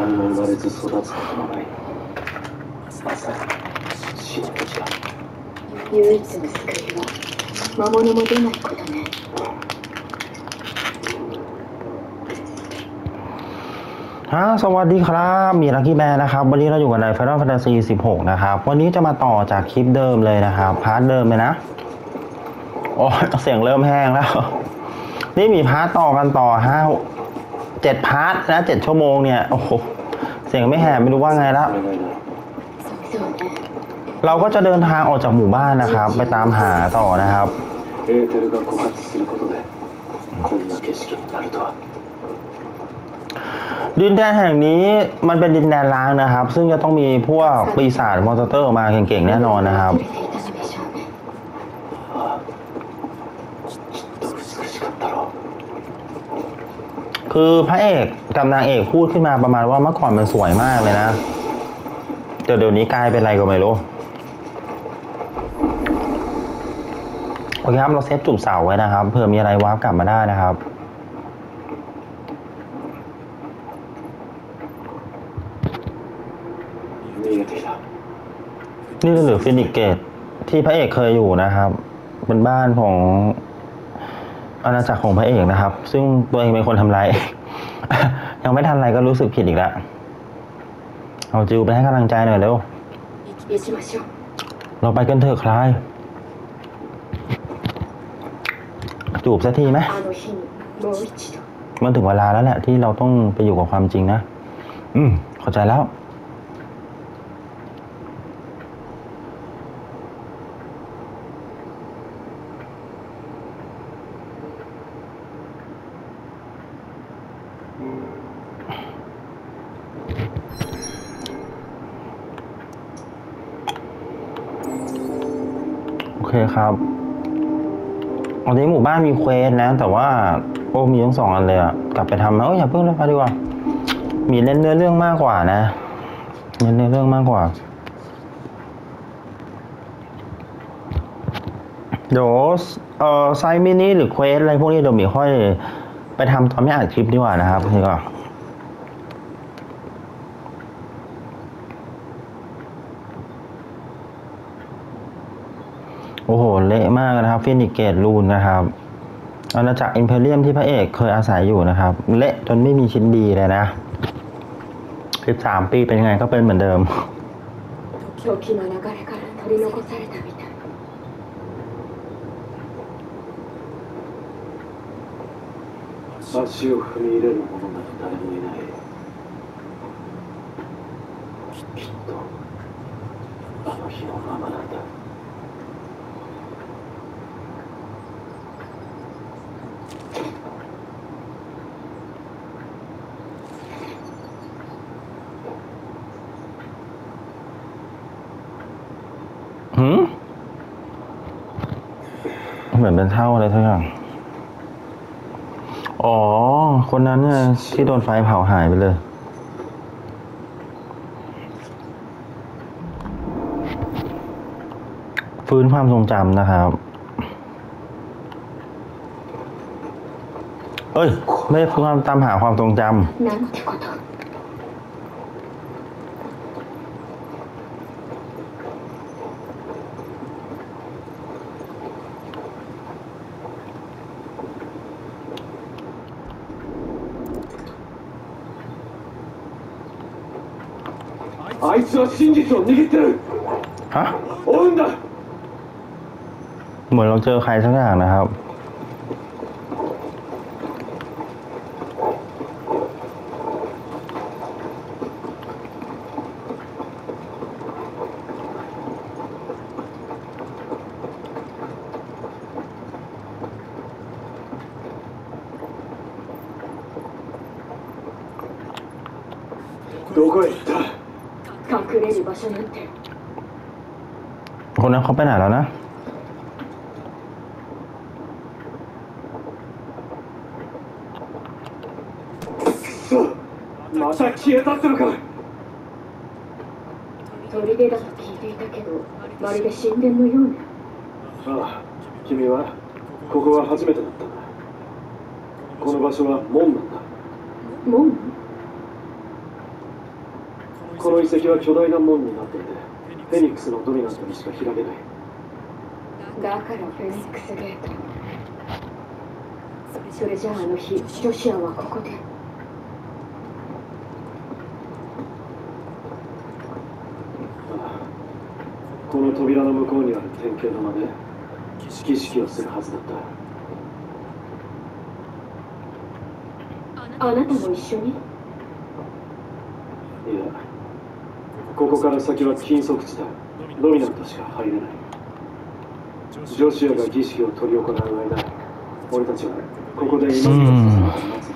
何も生まれず育つことのないまさに死の道だ。 唯一の救いは魔物も出ないことね。 สวัสดีครับมีลักกี้แมนนะครับวันนี้เราอยู่กันใน Final Fantasy 16นะครับวันนี้จะมาต่อจากคลิปเดิมเลยนะครับพาร์ทเดิมเลยนะโอ้เสียงเริ่มแห้งแล้วนี่มีพาร์ทต่อกันต่อ7พาร์ทนะ7ชั่วโมงเนี่ยโอ้โหเสียงไม่แหบไม่รู้ว่าไงแล้วเราก็จะเดินทางออกจากหมู่บ้านนะครับไปตามหาต่อนะครับดินแดนแห่งนี้มันเป็นดินแดนล้างนะครับซึ่งจะต้องมีพวกปีศาจมอนสเตอร์มาเก่งๆแน่นอนนะครับคือพระเอกกับนางเอกพูดขึ้นมาประมาณว่าเมื่อก่อนมันสวยมากเลยนะเดี๋ยวนี้กลายเป็นอะไรก็ไม่รู้โอเคครับเราเซฟจุดเสาไว้นะครับเผื่อมีอะไรวาร์ปกลับมาได้นะครับนี่หรือฟินิกเกตที่พระเอกเคยอยู่นะครับเป็นบ้านของอาณาจักรของพระเอกนะครับซึ่งตัวเองเป็นคนทำลาย ยังไม่ทันไรก็รู้สึกผิดอีกแล้วเอาจิวไปให้กำลังใจหน่อยเร็วเราไปกันเถอะคลายจูบสักทีไหมมันถึงเวลาแล้วแหละที่เราต้องไปอยู่กับความจริงนะเข้าใจแล้วโอเคครับอันนี้หมู่บ้านมีเควสนะแต่ว่าโอ้มีทั้ง2อันเลยอ่ะกลับไปทำนะอย่าเพิ่งเลยไปดีกว่ามีเล่นเนื้อเรื่องมากกว่านะเน้นเนื้อเรื่องมากกว่าเดี๋ยวไซส์มินิหรือเควสอะไรพวกนี้เดี๋ยวมีค่อยไปทำตอนไม่อัดคลิปดีกว่านะครับนี่ก็โอ้โหเละมากนะครับฟินิกเกตรูนนะครับอาณาจักรอิมเพเรียมที่พระเอกเคยอาศัยอยู่นะครับเละจนไม่มีชิ้นดีเลยนะ13 ปีเป็นยังไงก็เป็นเหมือนเดิม足を踏み入れる者など誰もいない。きっとあの日のままなんだ。 เหมือนเป็นเท่าอะไรทั้งอย่างอ๋อคนนั้นเนี่ยที่โดนไฟเผาหายไปเลยฟื้นความทรงจำนะครับเอ้ยไม่ได้ฟื้นความตามหาความทรงจำあいつは真実を握ってる。 ฮะ追うんだ。 เหมือนเราเจอใครสักอย่างนะครับどこへ行った。 隠れる場所なんてคนนั้นเขาไปไหนแล้วนะまた消えたってのか。 砦だと聞いていたけどまるで神殿のようね。 ああ、君はここは初めてだったんだ。この場所は門なんだ。 門？ この遺跡は巨大な門になっていて、フェニックスのドミナントにしか開けない。 だからフェニックスゲート。それじゃああの日ジョシュアはここで。 この扉の向こうにある典型の間で儀式をするはずだった。 あなたも一緒に？ いや、ここから先は禁足地帯、ドミナントしか入れない。ジョシュアが儀式を執り行う間、俺たちはここで今の待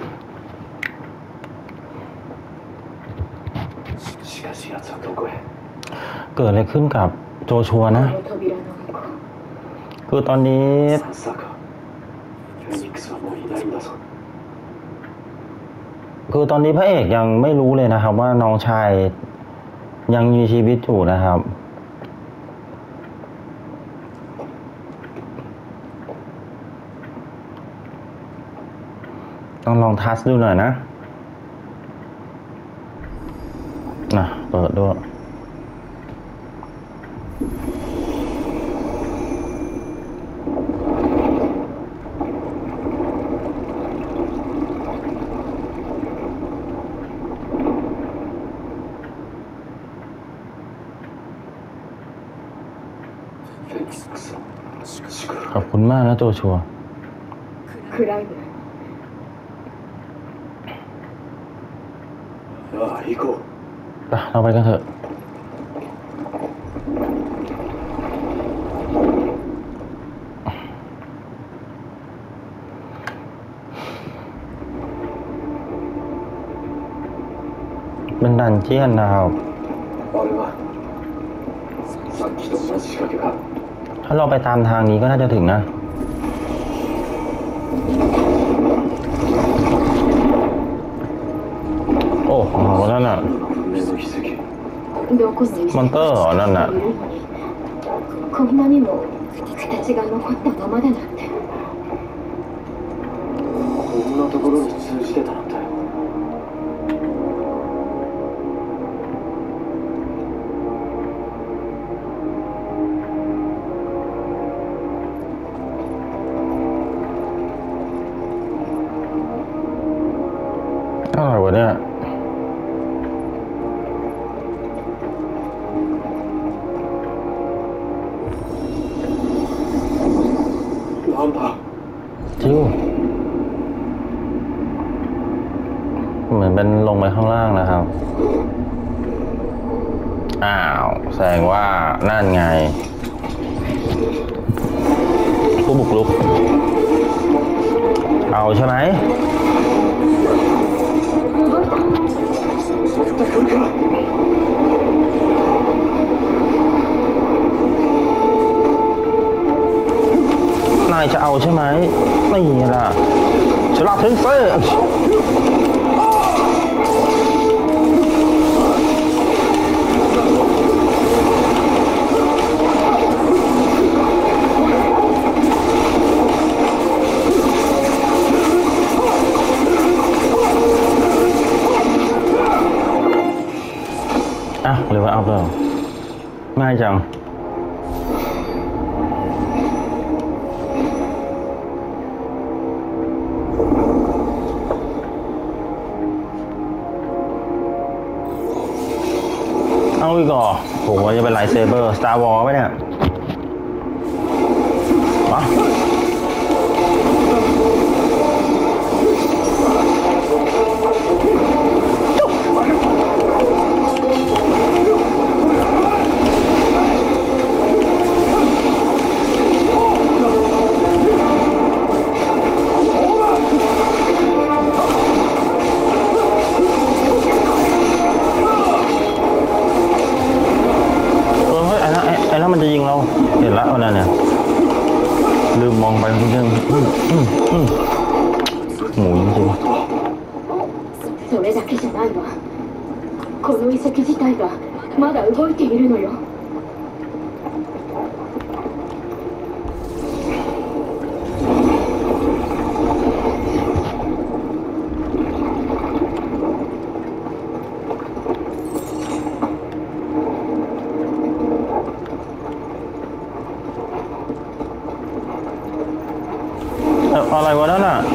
つ。しかし奴はどこへ？ เกิดอะไรขึ้นกับโจชัวนะ คือตอนนี้まさかフェニックスはもういないんだぞ。 คือตอนนี้พระเอกยังไม่รู้เลยนะครับว่าน้องชายยังมีชีวิตอยู่นะครับต้องลองทัชดูหน่อยนะเปิดด้วยขอบคุณมากนะโจชัวクライブ。 ああ、行こう。 เราไปกันเถอะเป็นดันเจียนนะครับあれはさっきと同じ仕掛けか。 ถ้าเราไปตามทางนี้ก็น่าจะถึงนะโอ้โหนั่นน่ะมอนเตอร์เหรอนั่นน่ะこんなにも形が残ったままだなんて。 こんなところに通じてたなんて。 อะไรวะเนี่ยจิ้วเหมือนเป็นลงไปข้างล่างนะครับอ้าวแสดงว่านั่นไงผู้บุกรุกเอาใช่ไหมนายจะเอาใช่ไหมไม่ล่ะฉลาดเทนเซอร์หรือว่าเอาเปล่าง่ายจังเอาอีกอ่ะโหจะเป็นไลท์เซเบอร์สตาร์วอร์ไหมเนี่ยวะมันจะยิงเราเห็นแล้วนั่นเนี่ยลืมมองไปจริงหมูจริงそれだけじゃないわ。この遺跡自体がまだ動いているのよ。 อะไรวะนั่นน่ะ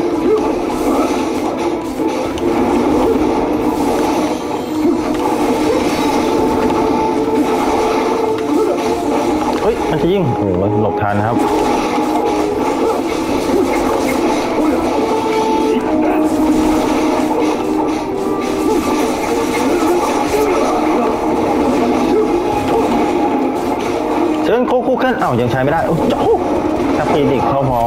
เฮ้ยมันจะยิงโอ้โหหลบทันครับเชิญโคคุเคนยังใช้ไม่ได้โอ้โหถ้าปีดิกเข้าพอ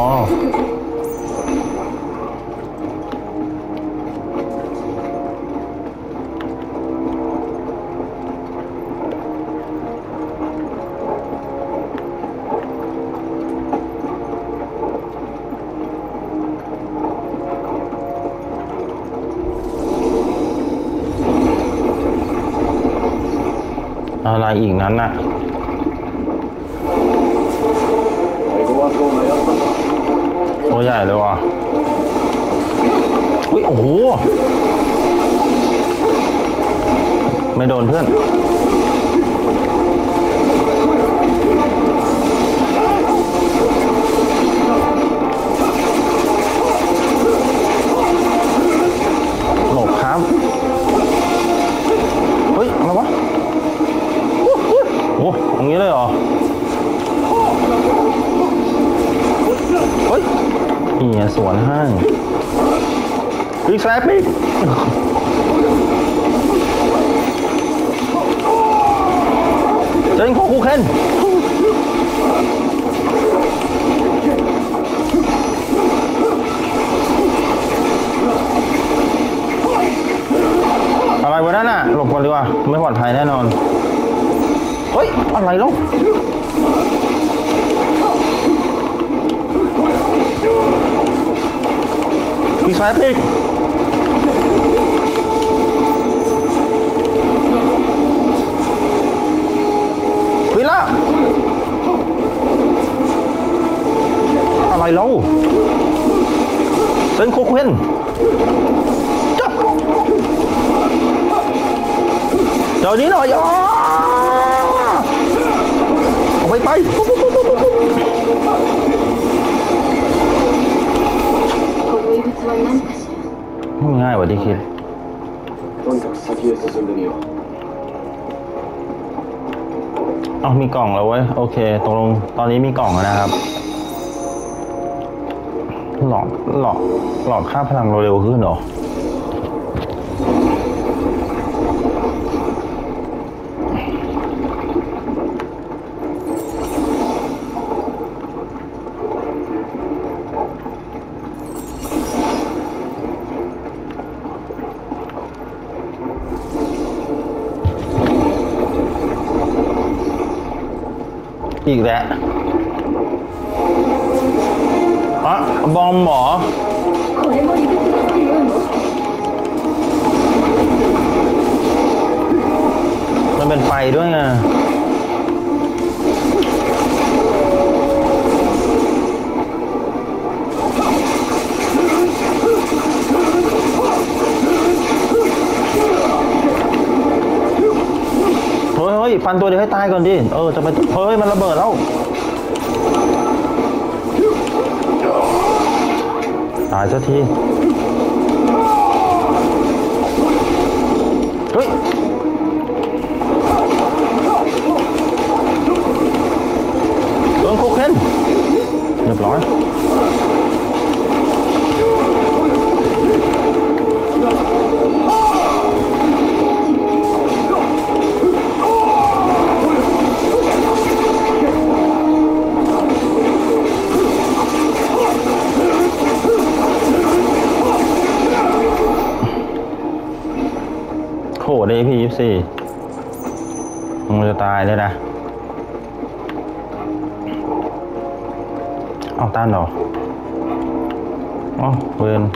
อะไรอีกนั้นน่ะตัวใหญ่เลยว่ะอุ้ยโอ้โหไม่โดนเพื่อนหลบครับเฮ้ยอะไรวะโอ้ตรงนี้เลยเหรอเฮ้ยนี่สวนให้อีกแซปอีกเจนโคคุเคนอะไรวะนั่นน่ะหลบก่อนดีกว่าไม่ปลอดภัยแน่นอนเฮ้ยอะไรลูกอีกสายปีกวิล่าอะไรลูกเซนโคคุเคนจับเดี๋ยวนี้หน่อยไปง่ายกว่าที่คิดมีกล่องแล้วเว้ยโอเคตกลงตอนนี้มีกล่องแล้วนะครับหลอกค่าพลังเร็วขึ้นเหรออีกแล้วบอมหมอมันเป็นไฟด้วยไงเฮ้ยฟันตัวเดียวให้ตายก่อนดิจะไปเฮ้ยมันระเบิดแล้วตายสักทีเฮ้ยโคเคนเรียบร้อยโหได้พี่24มันจะตายเลยนะต้านเหรอเวร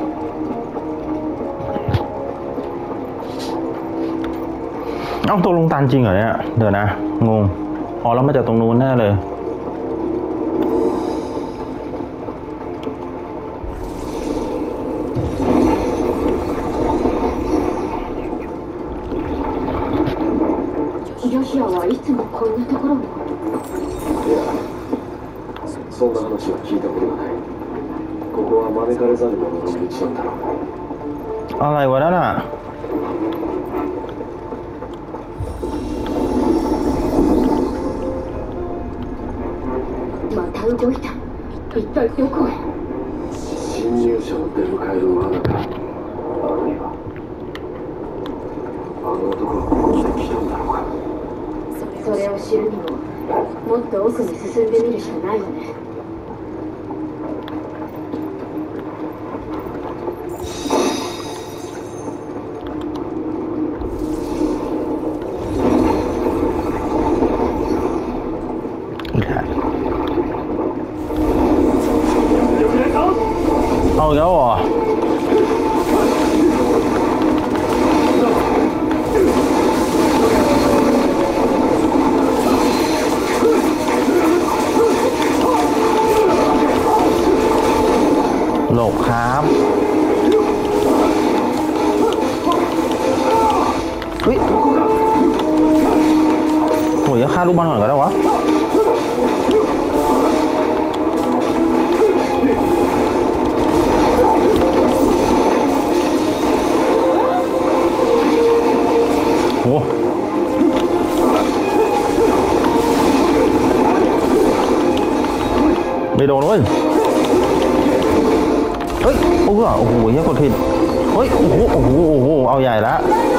ตัวลงตันจริงเหรอเนี่ยเดี๋ยวนะงงแล้วมาจากตรงนู้นแน่เลยヨシアはいつもこんなところに。 いや、そんな話は聞いたことがない。 ここは招かれざる者の道なんだろう。 อะไรวะนั่นอ่ะまた動いた。一体どこへ。 侵入者を出迎える罠か、あるいはあの男はここまで来たんだろうか。 それを知るにももっと奥に進んでみるしかないよね。 เอาแล้วเหรอหลบครับเฮ้ยโหยฆ่าลูกบอลหน่อยก็ได้วะโอ้ไม่โดนเว้ยเฮ้ยโอ้โหเหี้ยกดผิดเฮ้ยโอ้โหเอาใหญ่ละ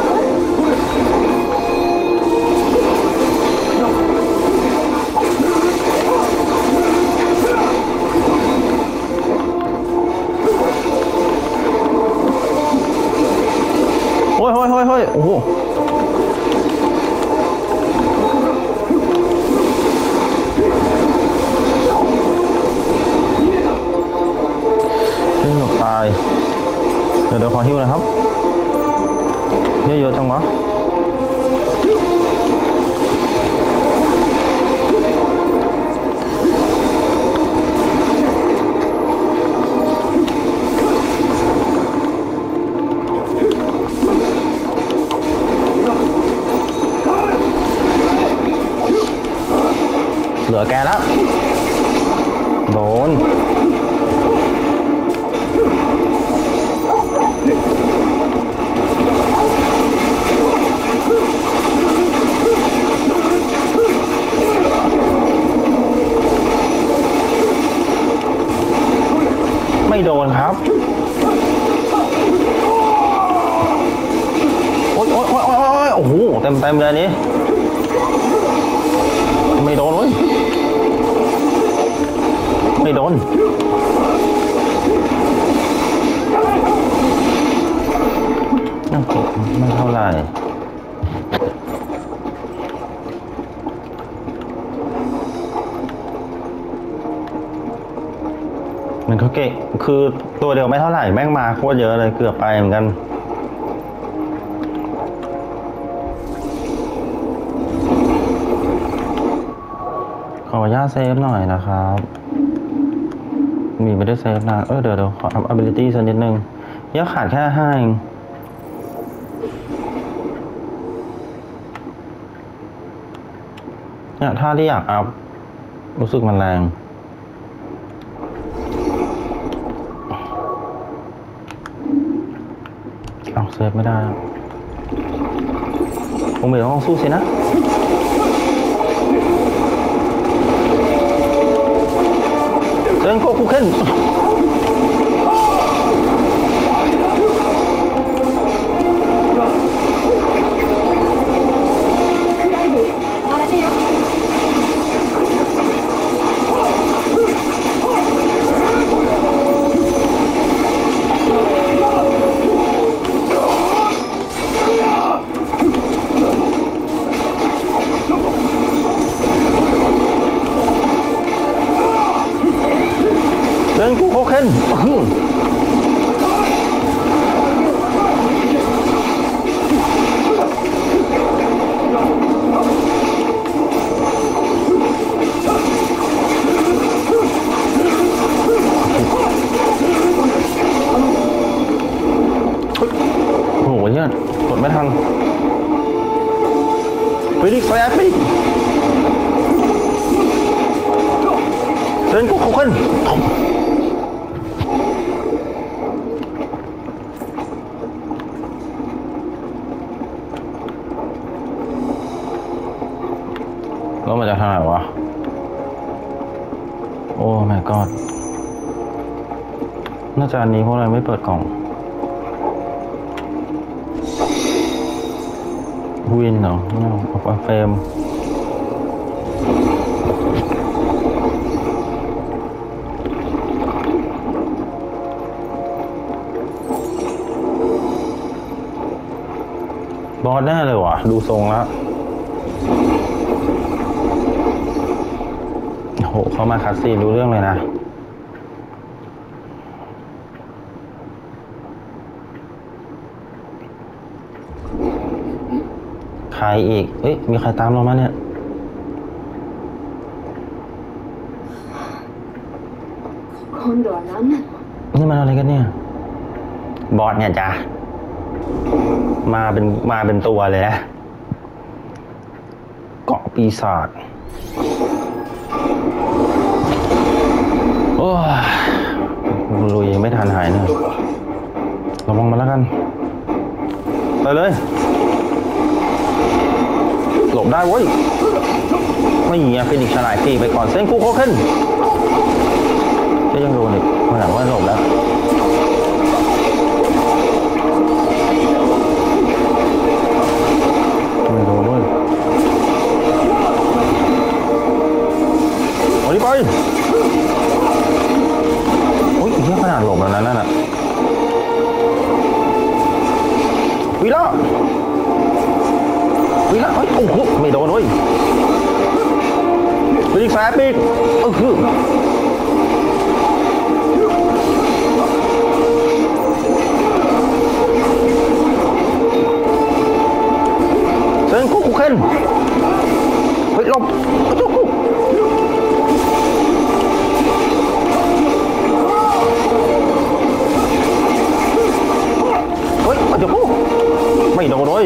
เฮ้ยโอ้โหเกือบตายเดี๋ยวขอฮิ้วนะครับเยอะจังวะเหลือแกแล้วโดนไม่โดนครับโอ๊ยโอ้โหเต็มเลยนี้ไม่โดนเลยไม่โดนนั่งกดไม่เท่าไหร่มันเขาเก่งคือตัวเดียวไม่เท่าไหร่แม่งมาโคตรเยอะเลยเกือบไปเหมือนกันขออนุญาตเซฟหน่อยนะครับมีไม่ได้เซฟนานเดี๋ยวขออัพ ability สักนิดนึงยังขาดแค่5เองเนี่ยถ้าที่อยากอัพรู้สึกมันแรงเอาเซฟไม่ได้ผมเดี๋ยวต้องสู้สินะเดินโคคุเคนเดินกูโคเคนโอ้โหเนี่ยกดไม่ทันไปดิไปเดินกูโคเคนแล้วมันจะทางไหนวะโอ้ my god น่าจะอันนี้เพราะอะไรไม่เปิดกล่องวินเหรอเอาเฟรมบอสแน่เลยวะดูทรงแล้วโหเขามาคัดซีนรู้เรื่องเลยนะใครอีกเอ้ยมีใครตามเรามาเนี่ย今度は何なの？ นี่มันอะไรกันเนี่ยบอสเนี่ยจ้ะมาเป็นตัวเลยนะเกาะปีศาจโอ้ยลุยยังไม่ทันหายเลยระวังมาแล้วกันไปเลยหลบได้เว้ยไม่เงี้ยฟินิกซ์ฉลายปีไปก่อนเส้นคู่โคขึ้นจะยังโดนอีกขนาดว่าหลบแล้วไม่โดนด้วยโอ้ยไปโอ้ยเยอะขนาดหลบแล้วนั่นน่ะวิล่าเฮ้ยโอ้โหไม่โดนเว้ยปีกแฝดปีกคือเซนคุกเคนเฮ้ยหลบจุกเฮ้ยจุกไม่โดนเลย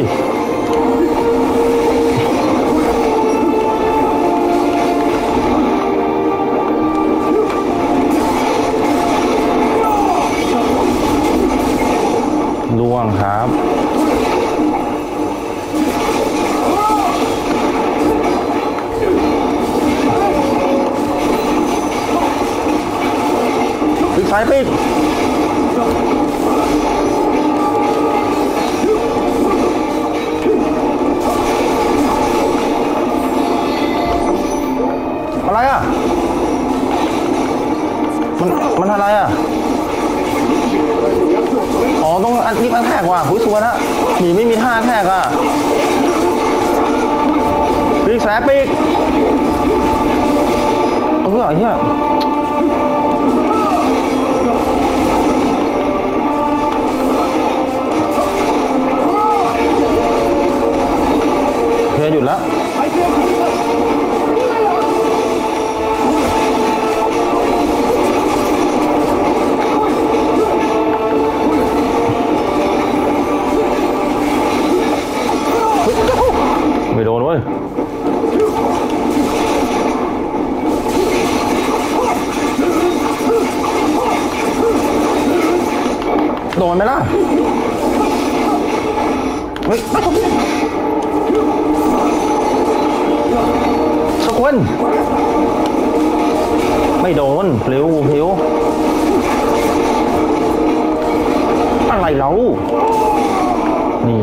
ล่วงครับปีกซ้ายปีกอะไรอ่ะมันอะไรอ่ะอ๋อต้องอันนี้มันแทกว่ะหุ้ยสวยนะหมีไม่มีท่าแทกอ่ะปีกแสบปีกเฮ้ยเฮียเฮียหยุดแล้วไม่โดนเว้ยโดนไหมล่ะเฮ้ยสักคนไม่โดนพลิ้วอะไรเรานี่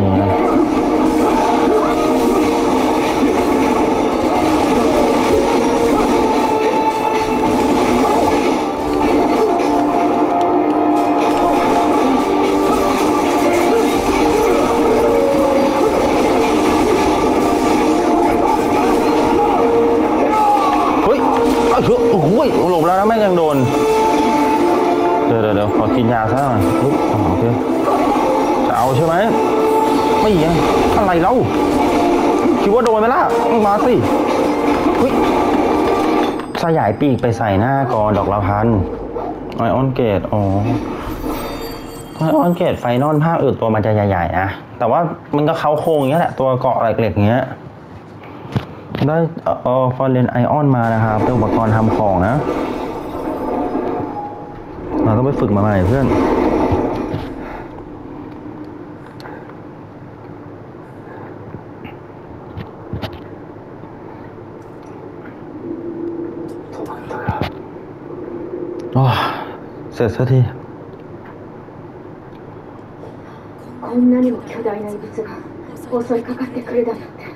โอ้ยหลบแล้วนะแม่งยังโดนเดี๋ยวขอกินยาซะหน่อยโอเคจะเอาใช่ไหมไม่ยังอะไรเล่าคิดว่าโดนไหมล่ะมาสิสยายปีกไปใส่หน้ากอดอกละพันไอออนเกตอ๋อไอออนเกตไฟนอลภาคอื่นตัวมันจะใหญ่ๆนะแต่ว่ามันก็เขาโครงอย่างเงี้ยแหละตัวเกาะเหล็กๆเงี้ยได้ฟอร์เรนไอออนมานะครับเป็นอุปกรณ์ทำของนะเราต้องไปฝึกมาใหม่เพื่อนโอ้เสร็จสักทีこんなにも巨大な異物が襲いかかってくるだなんて。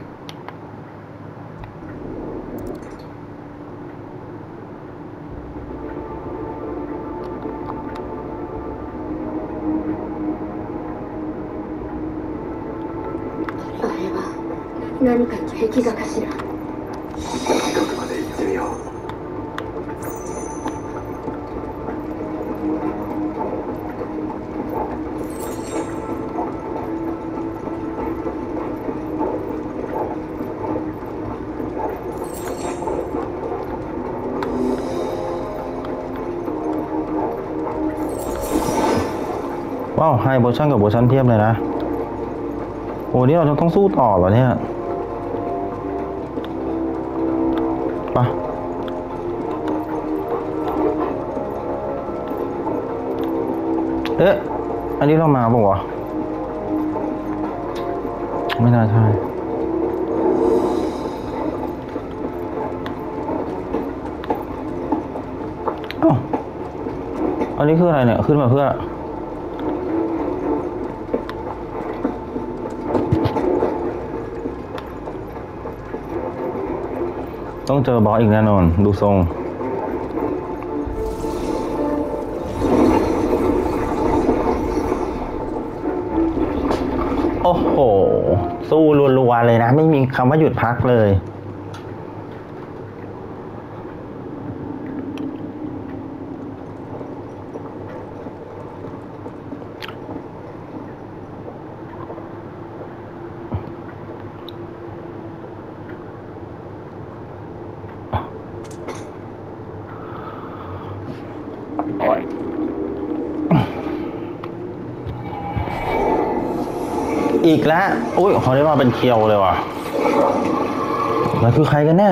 あれは何かの壁画かしら。 近くまで行ってみよう。 ว้าวไฮโบชั่นกับโบชั่นเทียบเลยนะโอ้นี่เราจะต้องสู้ต่อเหรอเนี่ยปะเอ๊ะอันนี้เรามาป่าวะไม่น่าใช่อ้าวอันนี้คืออะไรเนี่ยขึ้นมาเพื่อต้องเจอบอสอีกแน่นอนดูทรงโอ้โหสู้รัวๆเลยนะไม่มีคำว่าหยุดพักเลยอีกแล้วอุ้ยเขาได้มาเป็นเคียวเลยว่ะมันคือใครกันแน่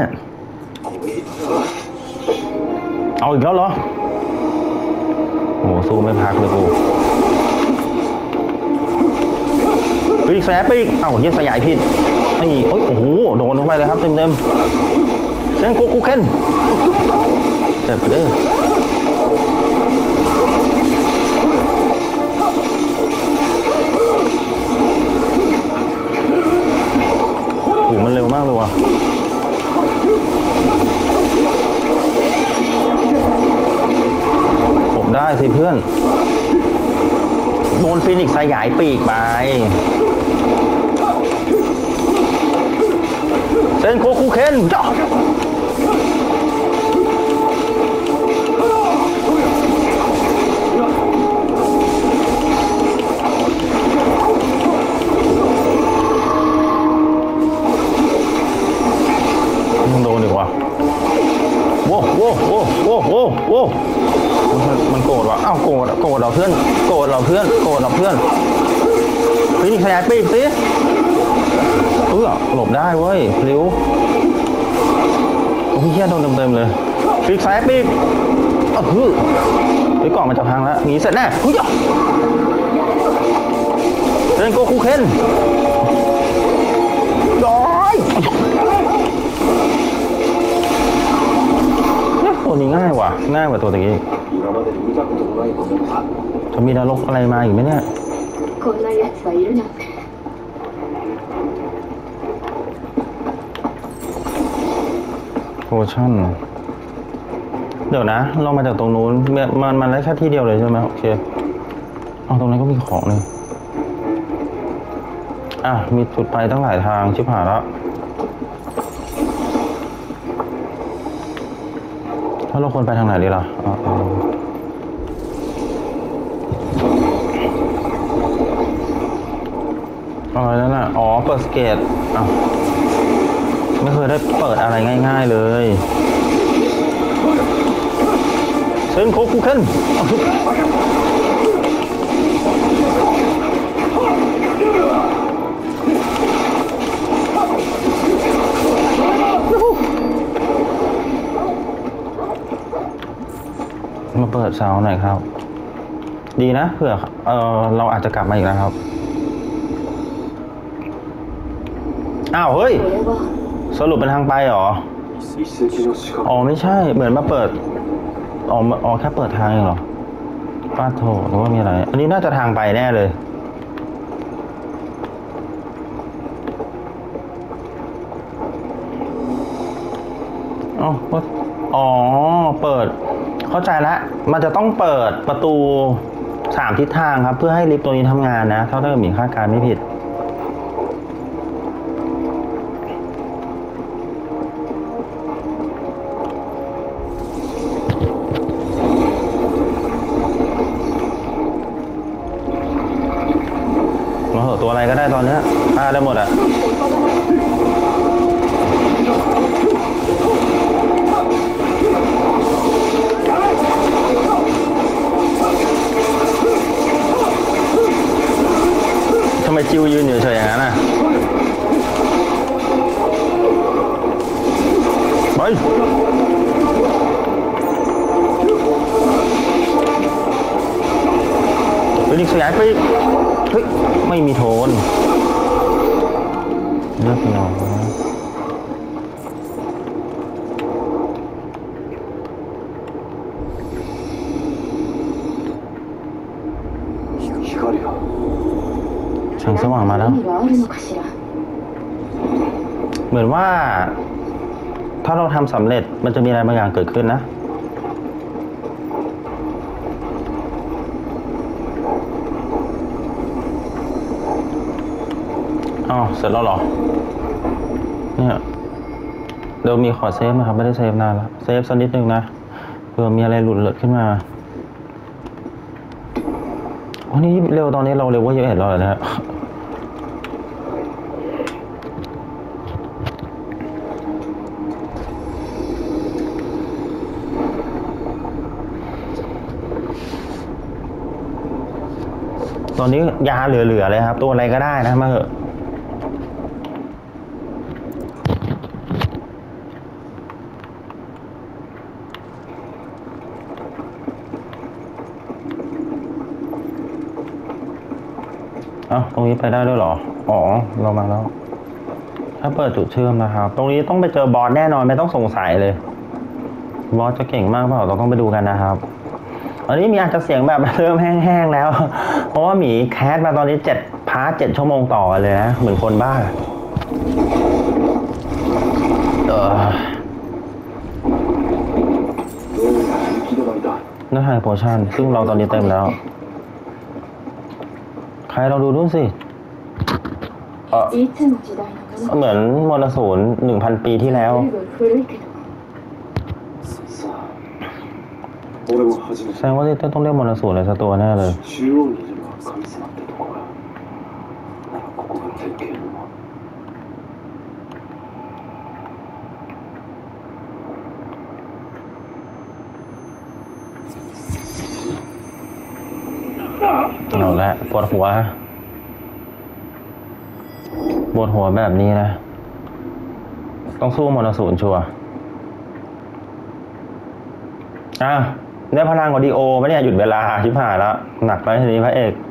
เอาอีกแล้วเหรอโอ้สู้ไม่พักเลยกูปีกแสบปีกเอ้าเยี่ยสยายผิดนี่โอ้โหโดนลงไปเลยครับเต็มเซนโคคุเคนเจ็บไปเด้อมันเร็วมากเลยว่ะผมได้สิเพื่อนโดนฟินิกซ์สยายปีกไปเซนโคคุเคนจ้าโดนดีกว่าโว้โว้โว้โว้โว้โว้มันโกรธว่ะอ้าวโกรธเราเพื่อนโกรธเราเพื่อนฟินิกซ์ขยายปีกสิหลบได้เว้ยพลิ้วโอ้ยเหี้ยโดนเต็มเลยฟินิกซ์ขยายปีกไปกล่องมันจะพังแล้วหนีเสร็จแน่เล่นโกคูเคนย้อยตัวนี้ง่ายว่ะง่ายกว่าตัวตะกี้จะมีนรกอะไรมาอีกไหมเนี่ยโพชั่นเดี๋ยวนะเรามาจากตรงนู้นมันได้แค่ที่เดียวเลยใช่ไหมโอเคเอาตรงนั้นก็มีของเลยมีจุดไปตั้งหลายทางชิบหายแล้วถ้าเราควรไปทางไหนดีล่ะอะไรนั่นน่ะเปิดสเกตไม่เคยได้เปิดอะไรง่ายๆเลยเซนโคคุเคนมาเปิดเสาหน่อยครับดีนะเผื่อเราอาจจะกลับมาอีกแล้วครับอ้าวเฮ้ยสรุปเป็นทางไปเหรอไม่ใช่เหมือนมาเปิดอ๋อแค่เปิดทางเองเหรอป้าโถหรือว่ามีอะไรอันนี้น่าจะทางไปแน่เลยอ๋อเปิดเข้าใจแล้วมันจะต้องเปิดประตู3 ทิศทางครับเพื่อให้ลิฟต์ตัวนี้ทำงานนะถ้าเกิดมีคาดการณ์ไม่ผิดมาเหอะตัวอะไรก็ได้ตอนนี้ฆ่าได้หมดอ่ะทำไมจิวยืนอยู่เฉยอย่างนั้นอ่ะไปดิขยายไปเฮ้ยไม่มีโทนเลือกเราแสงสว่างมาแล้วเหมือนว่าถ้าเราทำสำเร็จมันจะมีอะไรบางอย่างเกิดขึ้นนะอ้าวเสร็จแล้วเหรอเนี่ยเดี๋ยวมีขอเซฟนะครับไม่ได้เซฟนานแล้วเซฟสักนิดนึงนะเผื่อมีอะไรหลุดเลือดขึ้นมาวันนี้เร็วตอนนี้เราเร็วกว่าเยอะเห็นเราเลยนะฮะตอนนี้ยาเหลือๆเลยครับตัวอะไรก็ได้นะมาเถอะตรงนี้ไปได้ด้วยเหรออ๋อเรามาแล้วถ้าเปิดจุดเชื่อมนะครับตรงนี้ต้องไปเจอบอสแน่นอนไม่ต้องสงสัยเลยบอสจะเก่งมากเปล่าเราต้องไปดูกันนะครับอันนี้มีอาจจะเสียงแบบเริ่มแห้งๆแล้วเพราะว่าหมีแคสมาตอนนี้7 พาร์ท 7 ชั่วโมงต่อเลยนะเหมือนคนบ้าน่าไฮโพชั่นซึ่งเราตอนนี้เต็มแล้วใครเราดูด้วยสิเหมือนมรสูร 1,000 ปีที่แล้วแสดงว่าที่ต้องเรียกมรสูรอะไรสักตัวแน่เลยเอาละปวดหัวแบบนี้นะต้องสู้มรสูรชัวร์ได้พลังกว่าดีโอไม่เนี่ยหยุดเวลาชิบหายแล้วหนักไปทีนี้พระเอก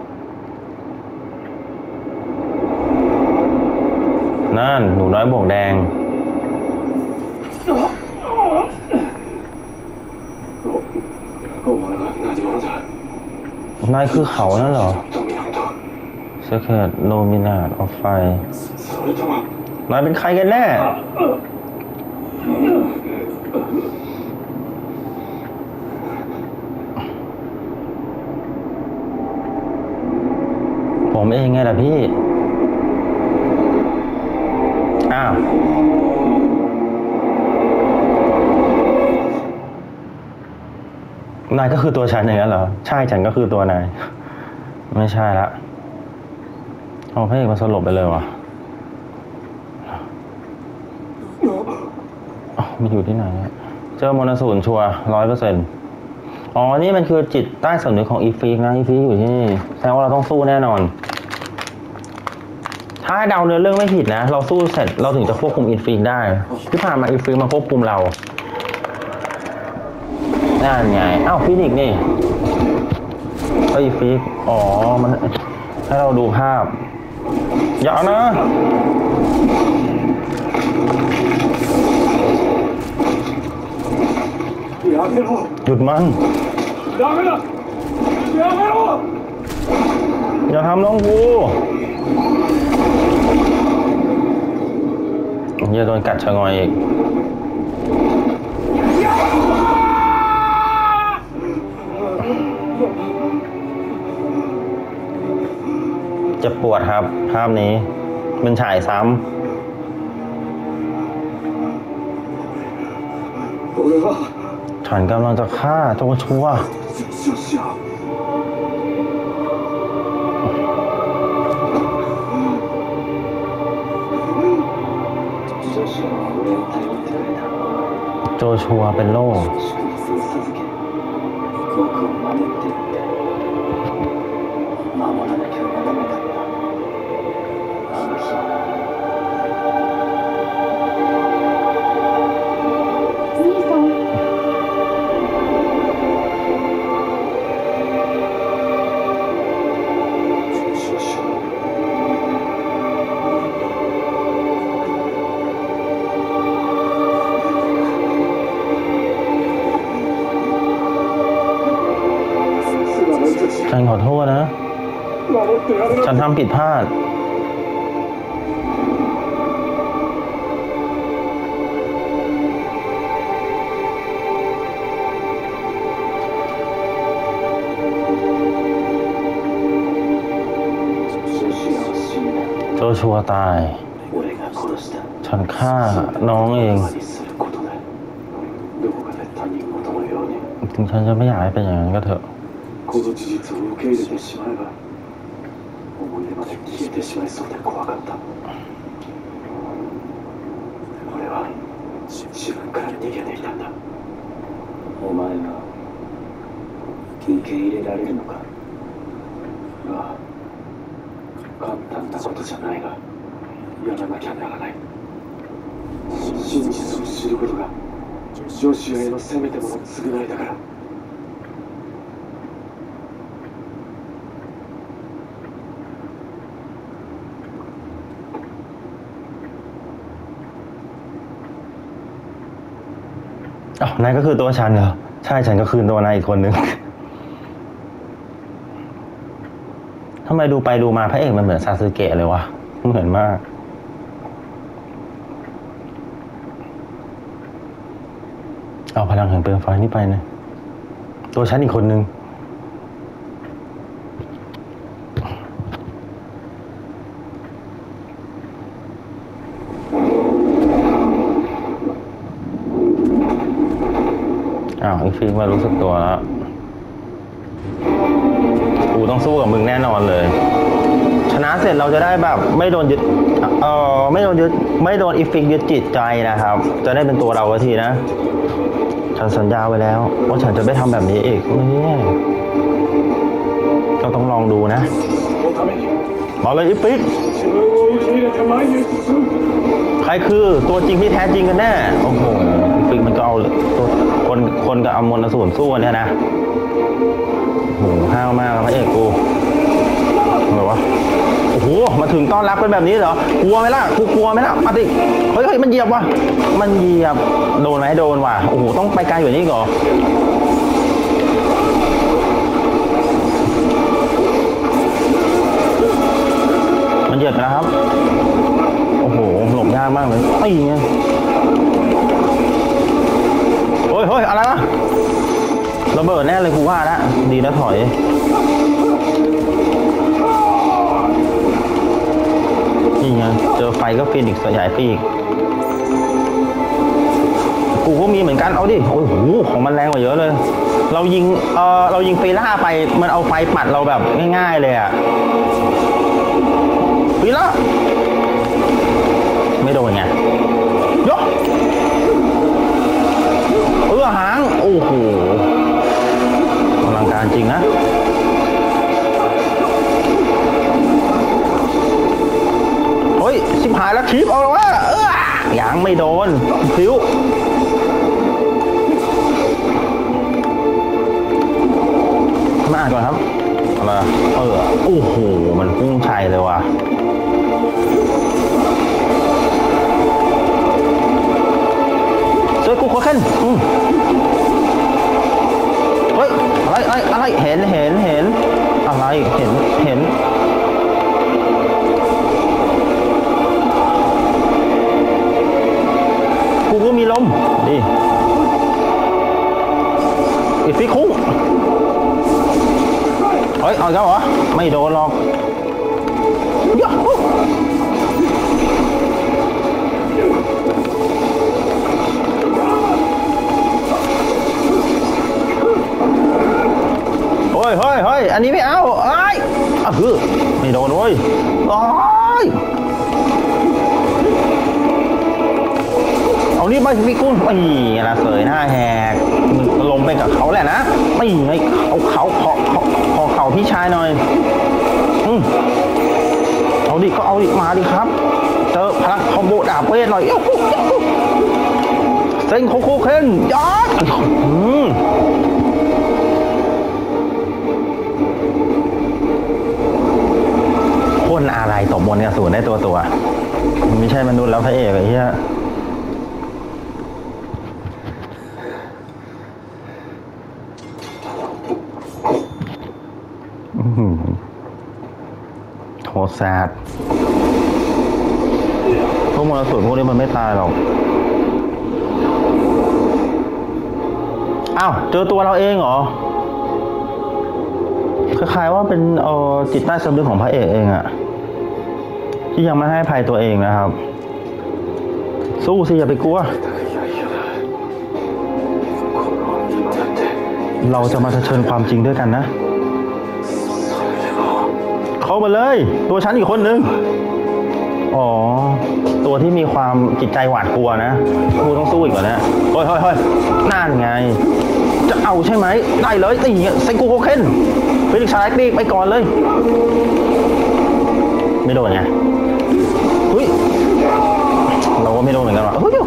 นั่นหนูน้อยบวกแดงนายคือเขานั่นเหรอSecret Luminate of Fire นายเป็นใครกันแน่ผมเองไงล่ะพี่นายก็คือตัวฉันอย่างนั้นเหรอใช่ฉันก็คือตัวนายไม่ใช่ละเอาพระเอกมาสลบไปเลยวะมันอยู่ที่ไหนเจอมรสูรชัวร์ 100%อ๋อนี่มันคือจิตใต้สำนึกของอีฟิกนะอีฟิกอยู่ที่นี่แสดงว่าเราต้องสู้แน่นอนถ้าเดาเนื้อเรื่องไม่ผิดนะเราสู้เสร็จเราถึงจะควบคุมอีฟิกได้ที่ผ่านมาอีฟิกมาควบคุมเรานั่นไงฟินิกนี่อีฟิกอ๋อมันให้เราดูภาพอย่านะめろหยุดมันダメだやめろอย่าทำน้องกูอย่าโดนกัดชะงอยอีกเจ็บปวดครับภาพนี้มันฉายซ้ำฉันกำลังจะฆ่าโจชัวโจชัวเป็นโล่ฉันขอโทษนะ ฉันทำผิดพลาดโจชัวตาย ฉันฆ่าน้องเอง ถึงฉันจะไม่อยากให้เป็นอย่างนั้นก็เถอะこの事実を受け入れてしまえば思い出まで消えてしまいそうで怖かった俺は自分から逃げていたんだお前が受け入れられるのかああ簡単なことじゃないがやらなきゃならない真実を知ることがジョシュアへのせめてもの償いだからอ้าวนายก็คือตัวฉันเหรอใช่ฉันก็คือตัวนายอีกคนนึงทำไมดูไปดูมาพระเอกมันเหมือนซาสึเกะเลยวะเหมือนมากเอาพลังแห่งเปลวไฟนี่ไปนะตัวฉันอีกคนนึงอีฟิกมารู้สึกตัวแล้วกูต้องสู้กับมึงแน่นอนเลยชนะเสร็จเราจะได้แบบไม่โดนยึดไม่โดนอีฟิกยึดจิตใจนะครับจะได้เป็นตัวเราทีนะฉันสัญญาไว้แล้วว่าฉันจะไม่ทำแบบนี้อีกนี่ก็ต้องลองดูนะมาเลยอีฟิกใครคือตัวจริงที่แท้จริงกันแน่โอ้โหอีฟิกมันก็เอาตัวคนกับอมรสูรสู้เนี่ยนะโอ้โหห้าวมากพระเอกกูแบบว่าโอ้โหมาถึงต้อนรับเป็นแบบนี้เหรอกลัวไหมล่ะกูกลัวไหมล่ะมาดิเฮ้ยมันเหยียบว่ะมันเหยียบโดนไหมโดนว่ะโอ้โหต้องไปไกลอยู่นี่ก่อนมันเหยียบนะครับโอ้โหหลบยากมากเลยไอ้เงี้ยเฮ้ยอะไรวะระเบิดแน่เลยกูว่าแล้วดีนะถอยนี่ไงเจอไฟก็ฟินิกส์สยายปีกกูก็มีเหมือนกันเอาดิโอ้โหของมันแรงกว่าเยอะเลยเรายิงฟีล่าไปมันเอาไฟปัดเราแบบง่ายๆเลยอะฟีล่าไม่โดนไงยกหางโอ้โหอลังการจริงนะเฮ้ยชิบหายแล้วคลิปเอาแล้วว่ายังไม่โดนฟิวมาอ่านก่อนครับอะไรโอ้โหมันพุ่งชัยเลยว่ะช่วยกูขอขึ้นลมดีอีกฟิกคุ้งเฮ้ยเอาอีกแล้วเหรอไม่โดนหรอกยะเฮ้ยเฮ้ยเฮ้ยอันนี้ไม่เอาไอ้ไม่โดนเว้ยเอานี่ไปฟิกคุ้งไม่ละเสยหน้าแหกลงไปกับเขาแหละนะไม่ไงเอาเขาขอเขาพี่ชายหน่อยเอาดิก็เอาดิมาดิครับเจอพลังคอมโบดาบเวทหน่อยเซ็งโคโคเคนยอดคนอะไรตบบนกระสุนได้ตัวไม่ใช่มนุษย์แล้วพระเอกไอ้เหี้ยโหดแซดพวกมรสุมพวกนี้มันไม่ตายหรอกอ้าวเจอตัวเราเองเหรอคล้ายๆว่าเป็นจิตใต้สำนึกของพระเอกเองอะที่ยังไม่ให้ภัยตัวเองนะครับสู้สิอย่าไปกลัวเราจะมาเผชิญความจริงด้วยกันนะเข้ามาเลยตัวฉันอีกคนนึงอ๋อตัวที่มีความจิตใจหวาดกลัวนะกูต้องสู้อีกกว่านะเฮ้ยนั่นไงจะเอาใช่ไหมได้เลยตีเซนกูโคเคนไปดิชายปีกไปก่อนเลยไม่โดนไงเฮ้ยเราก็ไม่โดนเหมือนกันหรอเฮ้ย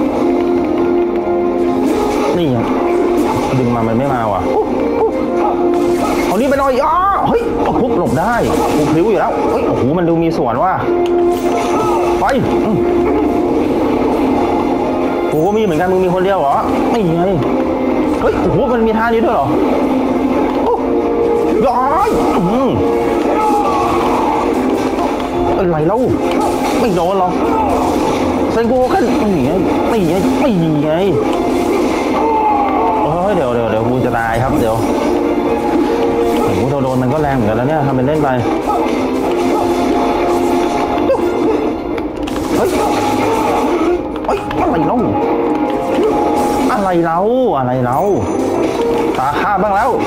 นี่ดึงมันไม่มาว่ะเอานี่ไปหน่อยเฮ้ยปุ๊บหลบได้กูพลิ้วอยู่แล้วเฮ้ยโอ้โหมันดูมีส่วนว่ะไปกูก็มีเหมือนกันมึงมีคนเดียวเหรอไม่ไงเฮ้ยโอ้โหมันมีท่านี้ด้วยเหรอย้อยอะไรเล่าไม่โดนหรอกเซนกูกันไม่ไงเฮ้ยเดี๋ยวกูจะตายครับเดี๋ยวโอ้โหโดนมันก็แรงเหมือนกันแล้วเนี่ยทำเป็นเล่นไปเฮ้ยอะไรเล่าตาข้าบ้างแล้ว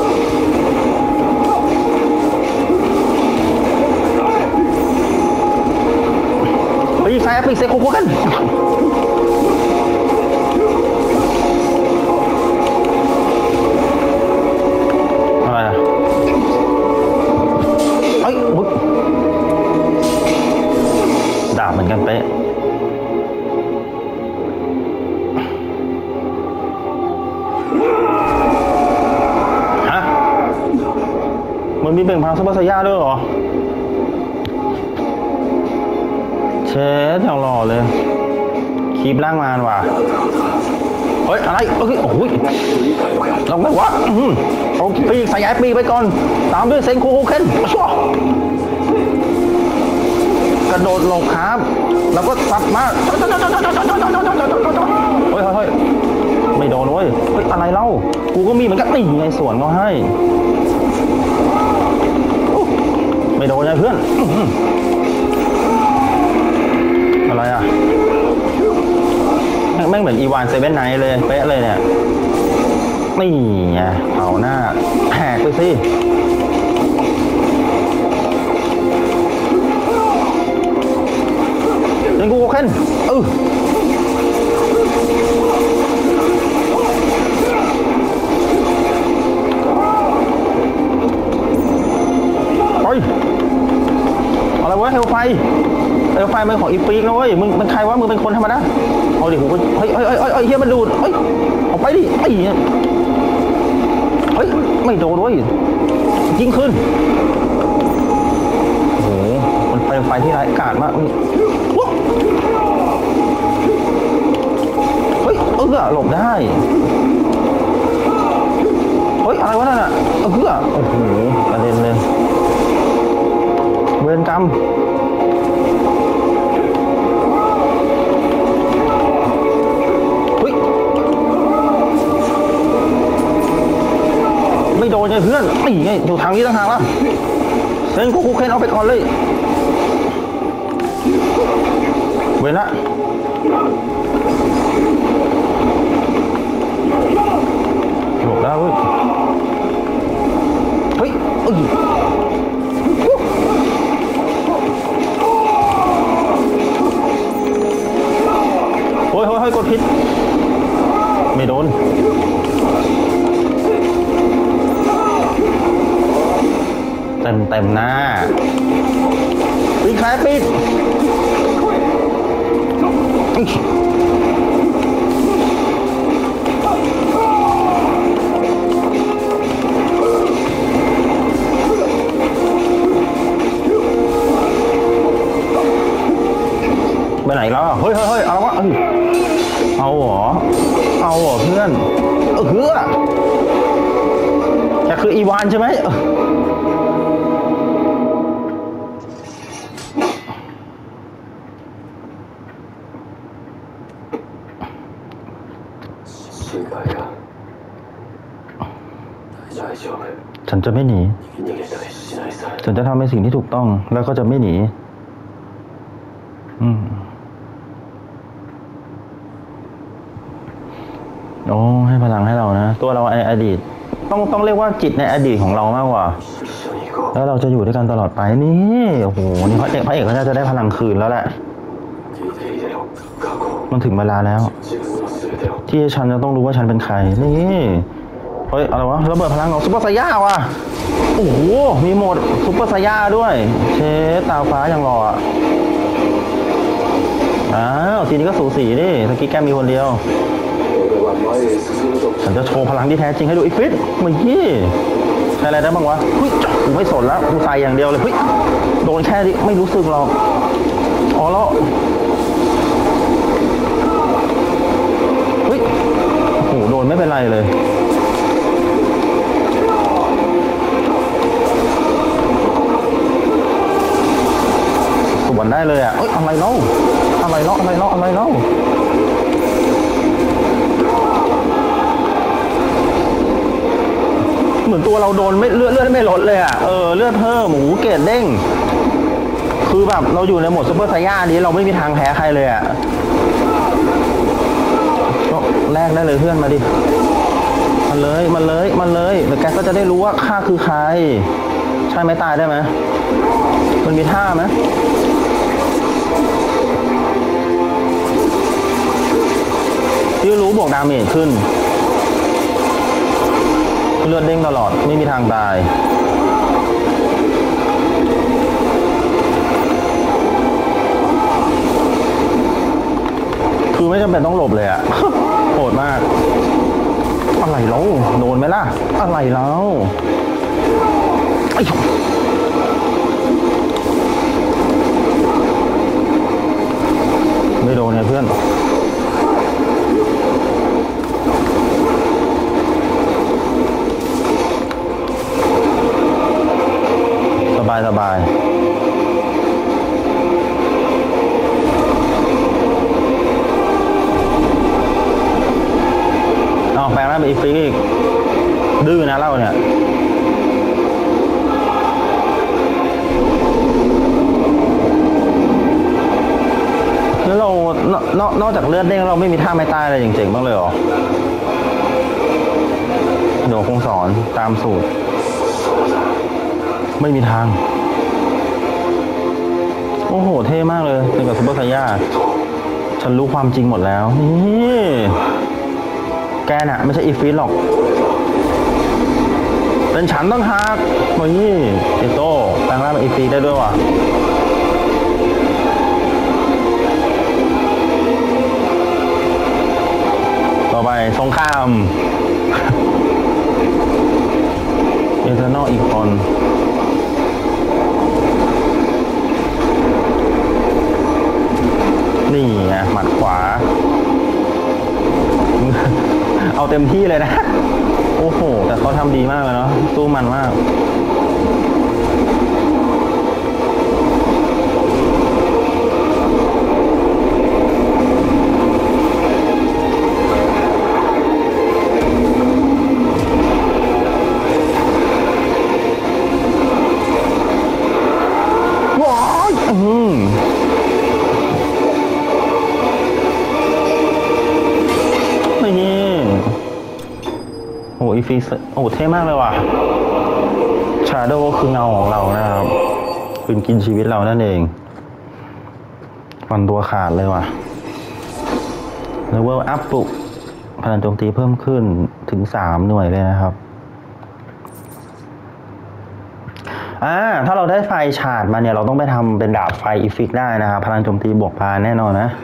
ไปใส่ไปเซโคโคกันอะไรอ่ะดาบเหมือนกันเป๊ะมันมีเบ่งพลังซุปเปอร์ไซย่าด้วยเหรอเชฟอย่างหล่อเลยคีบร่างมารว่ะเฮ้ยอะไรโอ้โหลงไปวะเอาปีกใส่ย้ายปีกไปก่อนตามด้วยเซนคูโคเคนกระโดดหลบครับแล้วก็สับมาเฮ้ยไม่โดนเว้ยเฮ้ยอะไรเล่ากูก็มีเหมือนกันตีไงสวนก็ให้ไม่โดนไงเพื่อนอะไรอ่ะแม่งเหมือนอีวานเซเว่นไนท์เลยเป๊ะเลยเนี่ยนี่ไงเผาหน้าแหกไปสิเล่นกูโอเคนอะไรวะเฮลไฟมันของอีปีกนะเว้ยมึงเป็นใครวะมึงเป็นคนธรรมดาเอาดิผมก็เฮ้ยเฮียมันดูดเฮ้ยออกไปดิเฮ้ยไม่โดนเว้ยยิงขึ้นโอ้โหมันเป็นไฟที่ร้ายกาจมากเฮ้ยหลบได้เฮ้ยอะไรวะนั่นอ่ะโอ้โหกระเด็นเลยเวรกรรมนไงเพื่อนนี่ไงอยู่ทางนี้ต่างหากละเซนกูเคนเอาไปก่อนเลยเว้นละหลบแล้วเว้ยเฮ้ยเฮ้ยกดพิษไม่โดนเต็มหน้าปิดแคปิดไปไหนแล้วเฮ้ยเอาวะเอาเหรอเพื่อนเฮือแกคืออีวานใช่ไหมฉันจะไม่หนีฉันจะทำในสิ่งที่ถูกต้องแล้วก็จะไม่หนีโอ้ให้พลังให้เรานะตัวเราในอดีตต้องเรียกว่าจิตในอดีตของเรามากกว่าแล้วเราจะอยู่ด้วยกันตลอดไปนี่โอ้โหนี่พระเอกเขาจะได้พลังคืนแล้วแหละมันถึงเวลาแล้วที่ฉันจะต้องรู้ว่าฉันเป็นใครนี่เฮ้ยอะไรวะระเบิดพลังของซุปเปอร์ไซย่าว่ะโอ้โหมีโหมดซุปเปอร์ไซย่าด้วยเชฟตาฟ้าอย่างหล่ออ้าวทีนี้ก็สูสีดิตะกี้แกมีคนเดียวฉันจะโชว์พลังที่แท้จริงให้ดูอีกฟิตเมื่อกี้ใช้อะไรได้บ้างวะเฮ้ยกูไม่สนแล้วกูใส่อย่างเดียวเลยเฮ้ยโดนแค่นี้ไม่รู้สึกหรอกอ๋อแล้วเฮ้ยโอ้โหโดนไม่เป็นไรเลยสวนได้เลยอ่ะเอ้ยอะไรเล่าเหมือนตัวเราโดนไม่เลือดไม่ลดเลยอ่ะเลือดเพิ่มหมูเกรดเด้งคือแบบเราอยู่ในโหมดซุปเปอร์ไซย่านี้เราไม่มีทางแพ้ใครเลยอ่ะก็แลกได้เลยเพื่อนมาดิมันเลยแล้วแกก็จะได้รู้ว่าข้าคือใครใช่ไหมตายได้ไหมมันมีท่าไหมที่รู้บวกดาเมจขึ้นเลือดเด้งตลอดไม่มีทางตายคือไม่จำเป็นต้องหลบเลยอะโหดมากอะไรเล่าโดนไหมล่ะอะไรเล่าไม่โดนไงเพื่อนสบายเอาแปลงร่างเป็นอีฟิกอีกดื้อนะเล่าเนี่ยแล้วเรานอกจากเลือดเด้งเราไม่มีท่าไม้ตายอะไรจริงๆบ้างเลยเหรอเดี๋ยวคงสอนตามสูตรไม่มีทางโอ้โหเท่มากเลยเป็นกับซุปเปอร์ไซย่าฉันรู้ความจริงหมดแล้วนี่แกน่ะไม่ใช่อีฟิตหรอกเป็นฉันต้องหักนี่เอโต้แปลงร่างเป็นอีฟิตได้ด้วยว่ะต่อไปสงครามเอเทอร์นอลอีกคนนี่ไงหมัดขวาเอาเต็มที่เลยนะโอ้โหแต่เขาทำดีมากเลยเนาะสู้มันมากอีฟิกโอ้เท่มากเลยว่ะชาโดว์คือเงาของเรานะครับเป็นกินชีวิตเรานั่นเองฟันตัวขาดเลยว่ะเลเวลอัพปุ๊บพลังโจมตีเพิ่มขึ้นถึง3 หน่วยเลยนะครับถ้าเราได้ไฟฉาดมาเนี่ยเราต้องไปทำเป็นดาบไฟอีฟิกได้นะครับพลังโจมตีบวกพาแน่นอนนะ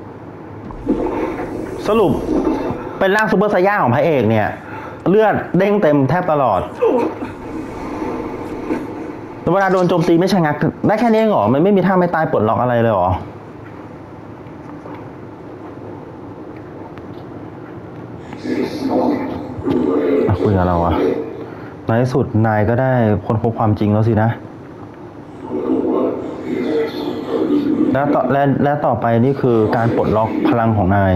สรุปเป็นร่างซูเปอร์ไซย่าของพระเอกเนี่ยเลือดเด้งเต็มแทบตลอดเวลาโดนโจมตีไม่ชะงักได้แค่นี้เหรอมันไม่มีท่าไม่ตายปลดล็อกอะไรเลยเหรอคุยกับเราอะในที่สุดนายก็ได้ค้นพบความจริงแล้วสินะและต่อไปนี่คือการปลดล็อกพลังของนาย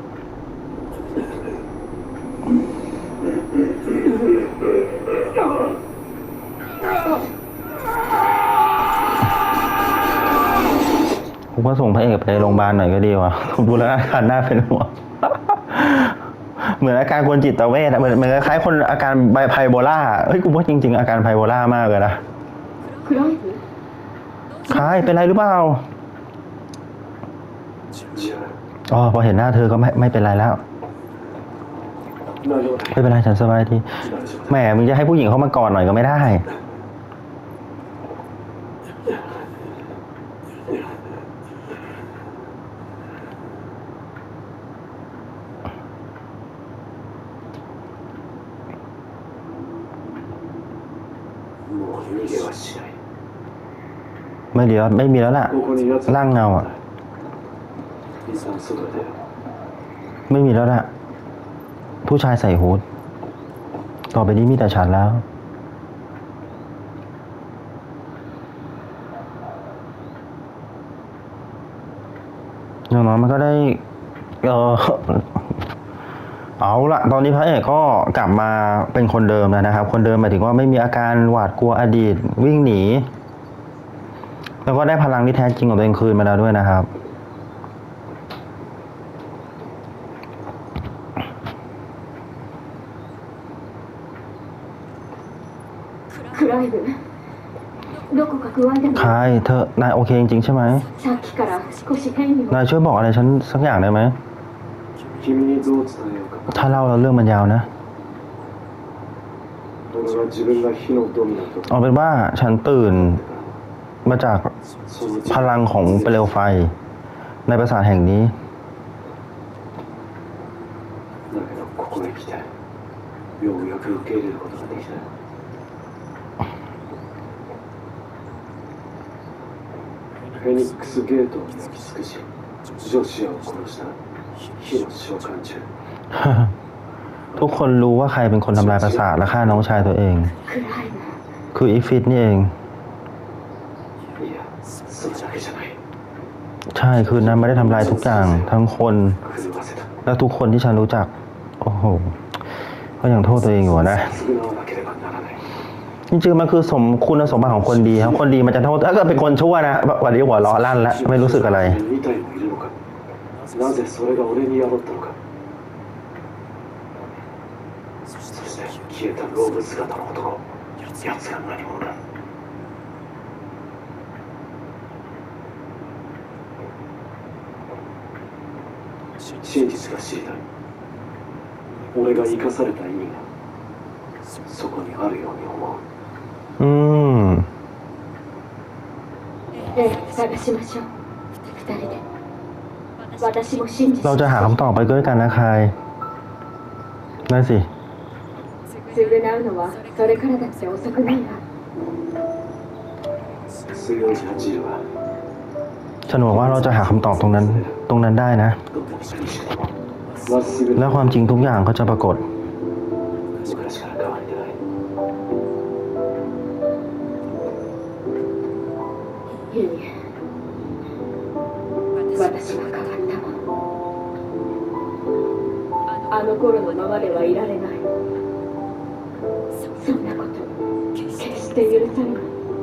ผมก็ส่งพระเอกไปโรงพยาบาลหน่อยก็ดีว่ะดูแลอาการน่าเป็นห่วงเหมือนอาการคนจิตเวชเหมือนคล้ายคนอาการไบโพล่าเฮ้ยกูว่าจริงๆอาการไบโพล่ามากเลยนะใครเป็นไรหรือเปล่าอ๋อพอเห็นหน้าเธอก็ไม่เป็นไรแล้วไม่เป็นไรฉันสบายดีแหมมึงจะให้ผู้หญิงเข้ามากอดหน่อยก็ไม่ได้ไม่มีแล้วล่ะร่างเงาอ่ะไม่มีแล้วล่ะผู้ชายใส่ฮู้ดต่อไปนี้มีแต่ฉันแล้วอย่างน้อยมันก็ได้เอาละตอนนี้พระเอกก็กลับมาเป็นคนเดิมแล้วนะครับคนเดิมหมายถึงว่าไม่มีอาการหวาดกลัวอดีตวิ่งหนีแล้วก็ได้พลังที่แท้จริงของตัวเองคืนมาแล้วด้วยนะครับใครเธอนายโอเคจริงๆใช่ไหมนายช่วยบอกอะไรฉันสักอย่างได้ไหมถ้าเล่าแล้วเรื่องมันยาวนะเอาเป็นว่าฉันตื่นมาจากพลังของเปลวไฟในปราสาทแห่งนี้フェニックスゲートを焼き尽くし、ジョシアを殺した火の召喚中。 ทุกคนรู้ว่าใครเป็นคนทำลายปราสาทและฆ่าน้องชายตัวเอง คืออีฟิตนี่เองใช่คืนนั้นไม่ได้ทำลายทุกอย่างทั้งคนและทุกคนที่ฉันรู้จักโอ้โหก็ยังโทษตัวเองอยู่นะจริงๆมันคือคุณสมบัติของคนดีครับคนดีมันจะโทษถ้าเกิดเป็นคนชั่วนะวันนี้หัวล้อลั่นแล้วไม่รู้สึกอะไร真実が知りたい。俺が生かされた意味がそこにあるように思う。 探しましょう。2人で。私も真実。 เราจะหาคำตอบไปด้วยกันนะใครได้สิ償うのはそれからだって遅くないわ。 強い恥じるわ。 ฉันบอกว่าเราจะหาคำตอบตรงนั้นได้นะแล้วความจริงทุกอย่างก็จะปรากฏいいえ、私は変わったわ。あの頃のままではいられない。そんなこと決して許されない。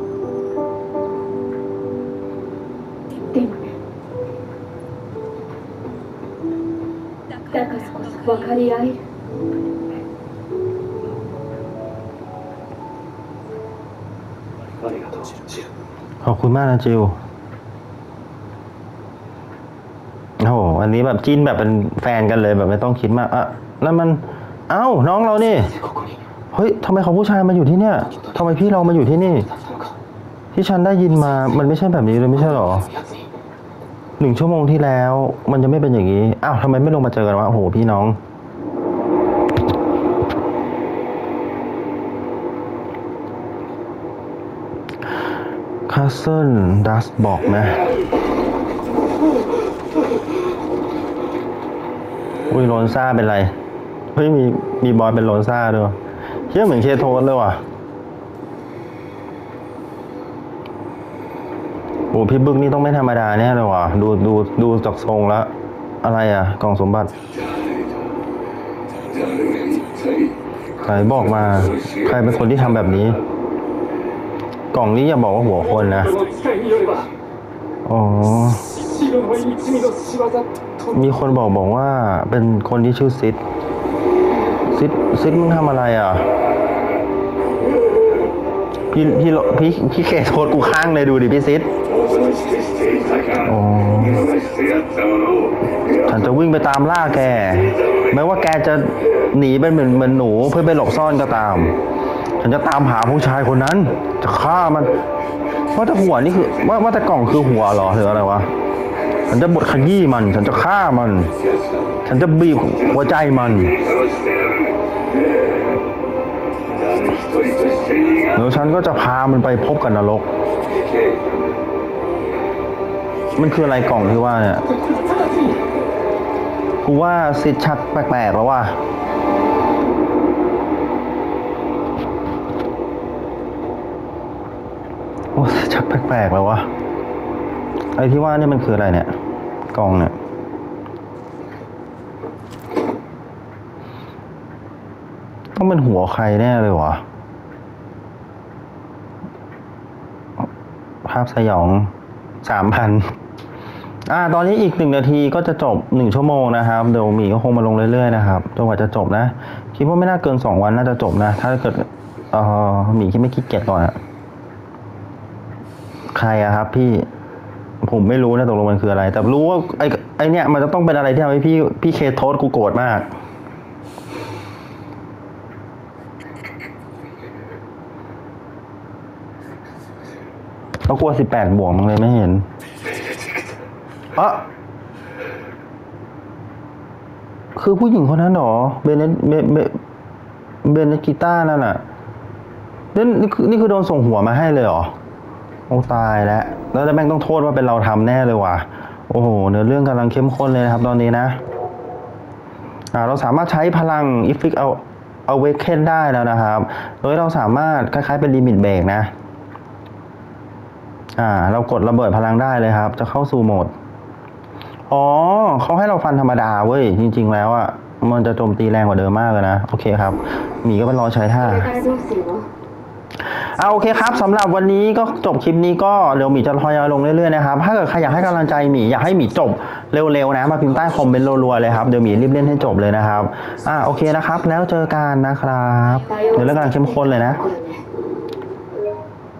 でもね、だからこそ分かり合える。 ขอบคุณมากนะจิวโอ้โหอันนี้แบบจิ้นแบบเป็นแฟนกันเลยแบบไม่ต้องคิดมากอ่ะแล้วมันเอ้าน้องเรานี่เฮ้ยทำไมเขาผู้ชายมาอยู่ที่เนี่ยทำไมพี่เรามาอยู่ที่นี่ที่ฉันได้ยินมามันไม่ใช่แบบนี้เลยไม่ใช่หรอ1 ชั่วโมงที่แล้วมันจะไม่เป็นอย่างนี้อ้าวทำไมไม่ลงมาเจอกันวะโอ้โหพี่น้องคาสเซิลดัสบอกนะอุ้ยโรนซ่าเป็นไรเฮ้ยมีบอยเป็นโรนซ่าด้วยเชื่อเหมือนเคโทสเลยว่ะโอ้พี่บึกนี่ต้องไม่ธรรมดาแน่เลยว่ะดูจากทรงแล้วอะไรอ่ะกล่องสมบัติใครบอกมาใครเป็นคนที่ทำแบบนี้กล่องนี้อย่าบอกว่าหัวคนนะอ๋อมีคนบอกว่าเป็นคนที่ชื่อซิดมึงทำอะไรอ่ะพี่เคโทษกูข้างเลยดูดิพี่ซิดอ๋อฉันจะวิ่งไปตามล่าแกแม้ว่าแกจะหนีเป็นเหมือนหนูเพื่อไปหลบซ่อนก็ตามฉันจะตามหาผู้ชายคนนั้นจะฆ่ามันว่าแต่หัวนี่คือว่าแต่กล่องคือหัวเหรอหรืออะไรวะฉันจะบดขยี้มันฉันจะฆ่ามันฉันจะบีบหัวใจมันแล้วฉันก็จะพามันไปพบกับนรกมันคืออะไรกล่องที่ว่าเนี่ยกูว่าซิดชักแปลกๆแล้วว่ะโอ้ชักแปลกๆแล้ววะไอ้ที่ว่านี่มันคืออะไรเนี่ยกล่องเนี่ยต้องเป็นหัวใครแน่เลยวะภาพสยอง 3,000ตอนนี้อีก1 นาทีก็จะจบ1 ชั่วโมงนะครับเดี๋ยวหมีก็คงมาลงเรื่อยๆนะครับจนกว่าจะจบนะคิดว่าไม่น่าเกิน2 วันน่าจะจบนะถ้าเกิดหมีคิดไม่ขี้เกียจก่อนอะใครอะครับพี่ผมไม่รู้นะตกลงมันคืออะไรแต่รู้ว่าไอเนี่ยมันจะต้องเป็นอะไรที่ทำให้พี่เคโทสกูโกรธมากต้องกลัว18 บวกมั้งเลยไม่เห็นคือผู้หญิงคนนั้นหรอเบเนกิต้านั่นน่ะนี่คือโดนส่งหัวมาให้เลยหรอโอ้ตายแล้วแม่งต้องโทษว่าเป็นเราทำแน่เลยว่ะโอ้โหเนื้อเรื่องกำลังเข้มข้นเลยนะครับตอนนี้นะเราสามารถใช้พลังอิฟิกเอาเวกเคนได้แล้วนะครับโดยเราสามารถคล้ายๆเป็นลิมิตเบรกนะเรากดระเบิดพลังได้เลยครับจะเข้าสู่โหมดเขาให้เราฟันธรรมดาเว้ยจริงๆแล้วอ่ะมันจะโจมตีแรงกว่าเดิมมากเลยนะโอเคครับหมีก็ไปรอใช้ท่าโอเคครับสำหรับวันนี้ก็จบคลิปนี้ก็เดี๋ยวหมีจะทยอยลงเรื่อยๆนะครับถ้าเกิดใครอยากให้กำลังใจหมีอยากให้หมีจบเร็วๆนะมาพิมพ์ใต้คอมเมนต์รัวๆเลยครับเดี๋ยวหมีรีบเล่นให้จบเลยนะครับโอเคนะครับแล้วเจอกันนะครับเดี๋ยวเรื่องกำลังเข้มข้นเลยนะ